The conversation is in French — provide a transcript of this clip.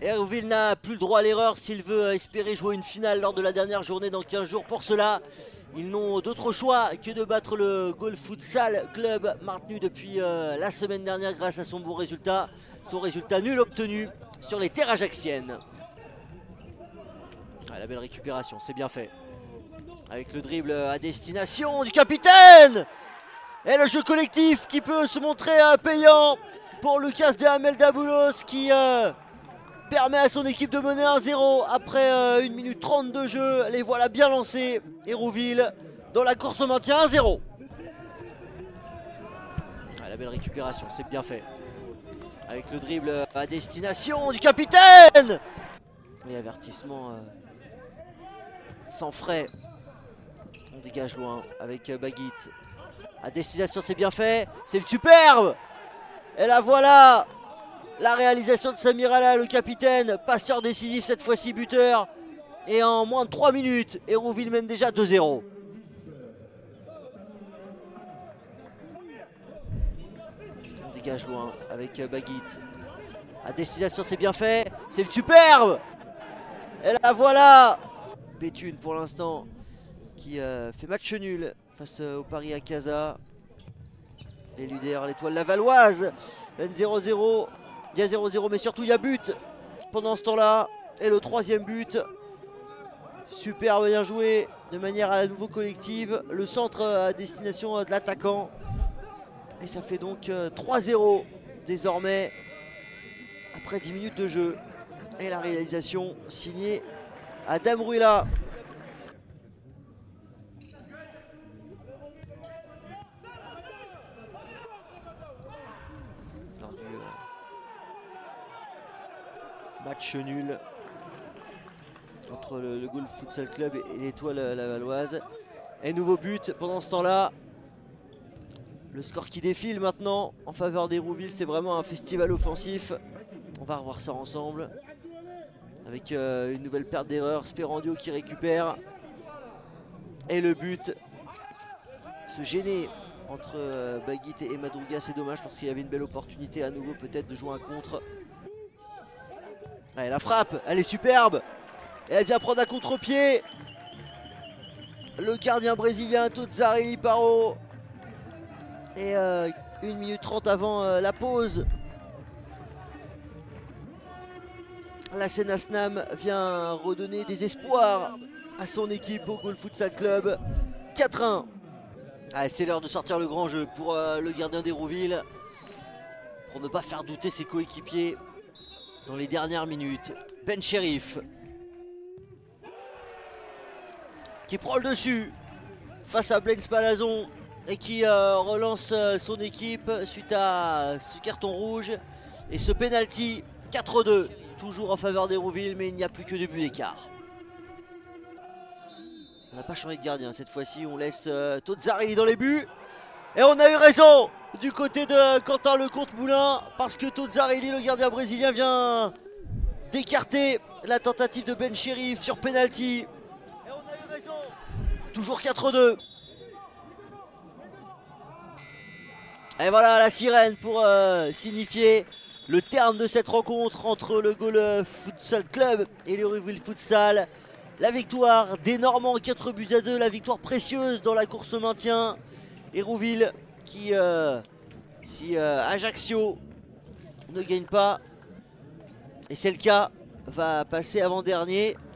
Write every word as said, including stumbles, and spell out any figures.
Hérouville n'a plus le droit à l'erreur s'il veut espérer jouer une finale lors de la dernière journée dans quinze jours. Pour cela, ils n'ont d'autre choix que de battre le Golf Futsal Club, maintenu depuis euh, la semaine dernière grâce à son bon résultat. Son résultat nul obtenu sur les terres ajaxiennes. Ah, la belle récupération, c'est bien fait. Avec le dribble à destination du capitaine. Et le jeu collectif qui peut se montrer euh, payant pour Lucas de Hamel Daboulos qui euh, permet à son équipe de mener un zéro après euh, une minute trente de jeu. Les voilà bien lancés. Hérouville dans la course au maintien, un zéro. Ah, la belle récupération, c'est bien fait. Avec le dribble à destination du capitaine. Et avertissement euh, sans frais. On dégage loin avec euh, Baguit. À destination, c'est bien fait. C'est superbe. Et la voilà. La réalisation de Samir Alaa, le capitaine. Passeur décisif, cette fois-ci buteur. Et en moins de trois minutes, Hérouville mène déjà deux zéro. On dégage loin avec euh, Baguit. À destination, c'est bien fait. C'est superbe. Et la voilà. Béthune pour l'instant qui euh, fait match nul face euh, au Paris Acaza. Et l'U D R, l'étoile lavalloise. zéro zéro. Il y a zéro zéro, mais surtout il y a but pendant ce temps-là. Et le troisième but. Superbe, bien joué de manière à nouveau collective. Le centre à destination de l'attaquant. Et ça fait donc euh, trois zéro désormais. Après dix minutes de jeu. Et la réalisation signée Adam Ruila. Match nul entre le, le Golf Futsal Club et, et l'étoile lavalloise. Et nouveau but pendant ce temps-là. Le score qui défile maintenant en faveur d'Hérouville, c'est vraiment un festival offensif. On va revoir ça ensemble. Avec euh, une nouvelle perte d'erreur, Sperandio qui récupère. Et le but. Se gêner entre euh, Baguit et Madruga, c'est dommage parce qu'il y avait une belle opportunité à nouveau peut-être de jouer un contre. Allez, la frappe, elle est superbe. Et elle vient prendre un contre-pied. Le gardien brésilien Tozzarelli Paro. Et euh, une minute trente avant euh, la pause. La Sénasnam vient redonner des espoirs à son équipe au Golf Futsal Club. quatre un. C'est l'heure de sortir le grand jeu pour euh, le gardien d'Hérouville. Pour ne pas faire douter ses coéquipiers dans les dernières minutes. Ben Cherif qui prend le dessus face à Blaise Palazon et qui euh, relance euh, son équipe suite à ce carton rouge et ce penalty. Quatre deux, toujours en faveur d'Hérouville, mais il n'y a plus que deux buts d'écart. On n'a pas changé de gardien cette fois-ci, on laisse euh, Tozzarelli dans les buts. Et on a eu raison du côté de Quentin Lecomte-Moulin, parce que Tozzarelli, le gardien brésilien, vient d'écarter la tentative de Ben Cherif sur penalty. Et on a eu raison. Toujours quatre deux. Et voilà la sirène pour euh, signifier le terme de cette rencontre entre le Golf Futsal Club et l'Hérouville Futsal. La victoire des Normands, quatre buts à deux, la victoire précieuse dans la course au maintien. Hérouville qui, euh, si euh, Ajaccio ne gagne pas, et c'est le cas, va passer avant-dernier.